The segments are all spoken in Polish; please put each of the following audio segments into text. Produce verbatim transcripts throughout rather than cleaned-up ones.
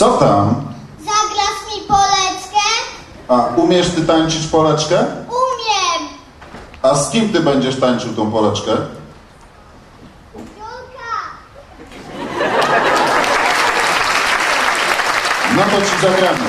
Co tam? Zagrasz mi poleczkę? A umiesz ty tańczyć poleczkę? Umiem! A z kim ty będziesz tańczył tą poleczkę? Julka! No to ci zagramy.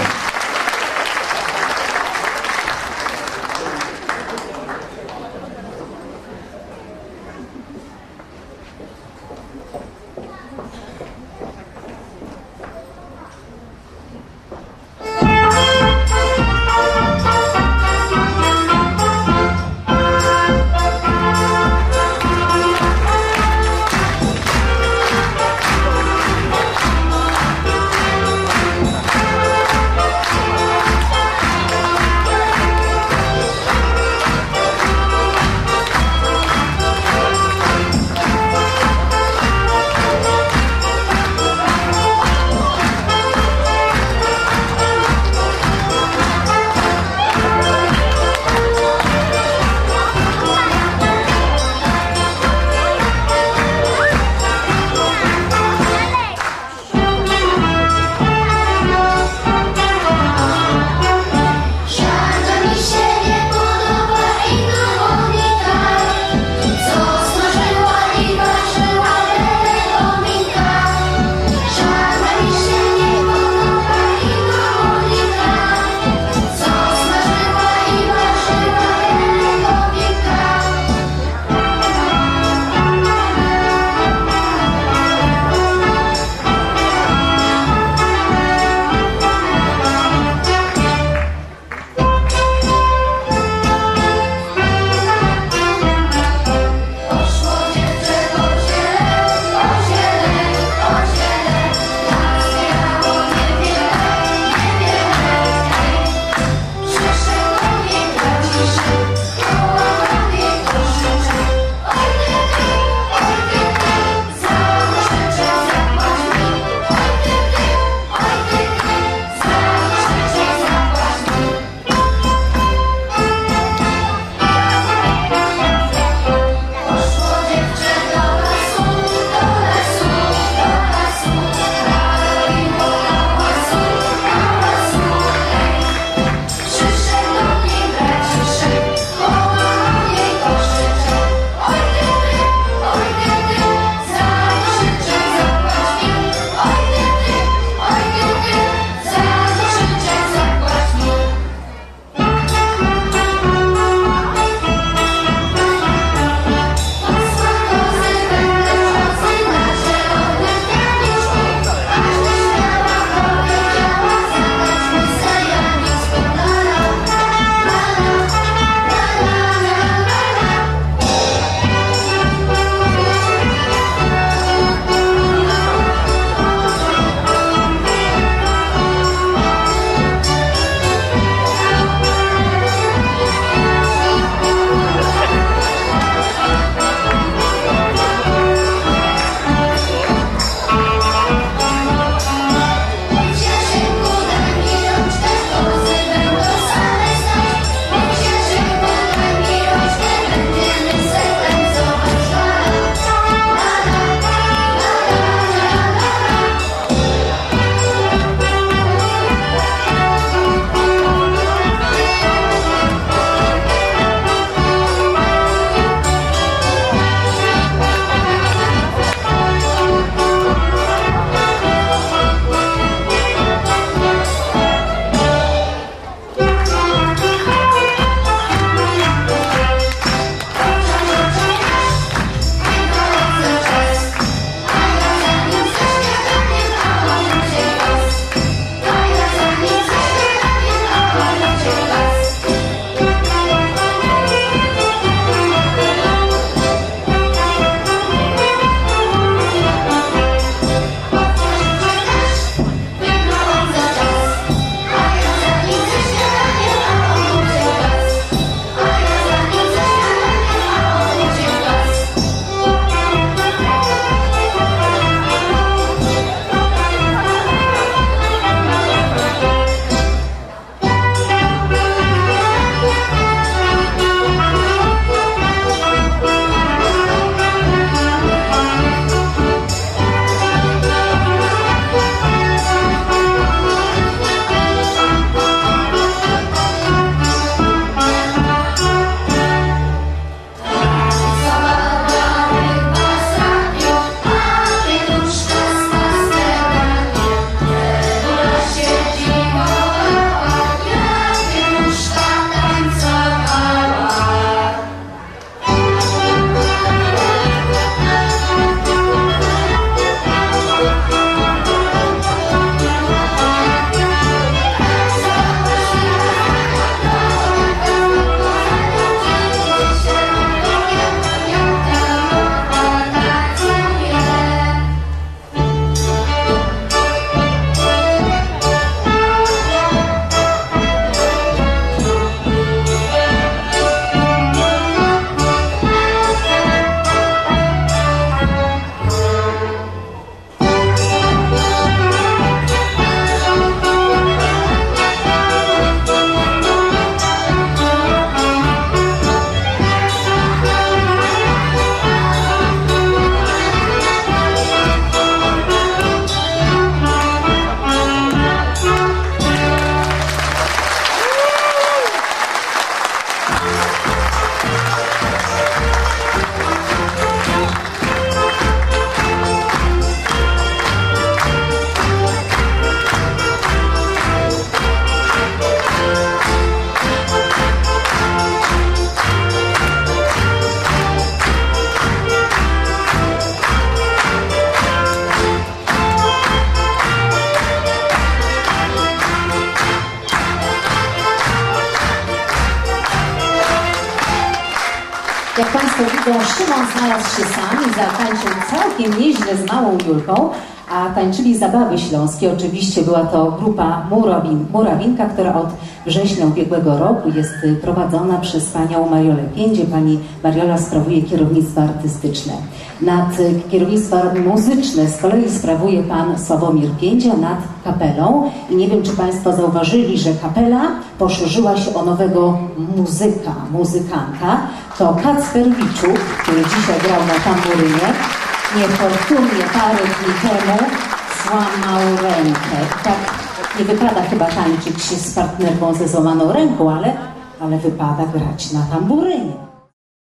Państwo widzą, Szymon znalazł się sam i zatańczył całkiem nieźle z małą Julką, a tańczyli Zabawy Śląskie. Oczywiście była to grupa Murawin, Murawinka, która od września ubiegłego roku jest prowadzona przez panią Mariolę Piędzie. Pani Mariola sprawuje kierownictwo artystyczne. Nad kierownictwo muzyczne z kolei sprawuje pan Sławomir Piędzia nad kapelą. I nie wiem, czy Państwo zauważyli, że kapela poszerzyła się o nowego muzyka, muzykanta. To Kacper Wiczuk, który dzisiaj grał na tamburynie. Niefortunnie parę dni temu złamał rękę. Tak nie wypada chyba tańczyć się z partnerką ze złamaną ręką, ale, ale wypada grać na tamburynie.